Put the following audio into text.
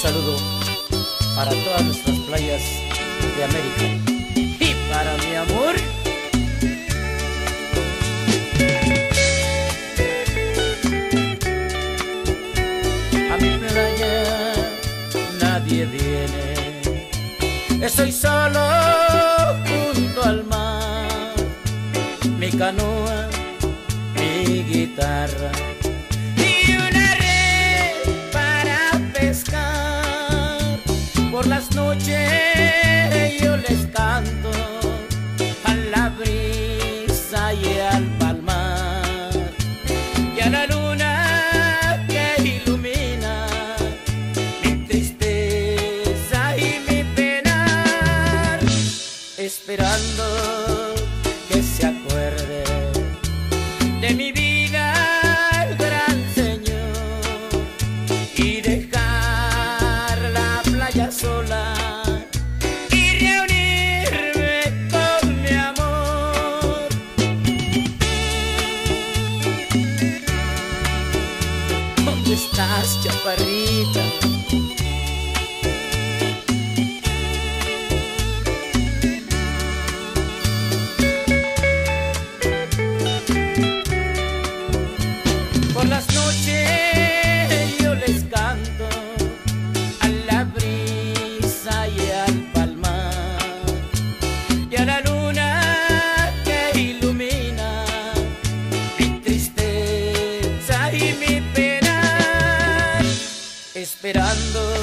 saludo para todas nuestras playas de América y para mi amor. A mi playa nadie viene, estoy solo junto al mar, mi canoa, mi guitarra y una red para pescar. Por las noches yo les canto a la brisa y al palmar y a la luna que ilumina mi tristeza y mi penar, esperando que se acuerde de mi vida el gran Señor y dejar la playa sola y reunirme con mi amor. ¿Dónde estás, chaparrita? Por las noches yo les canto a la brisa y al palmar y a la luna que ilumina mi tristeza y mi pena, esperando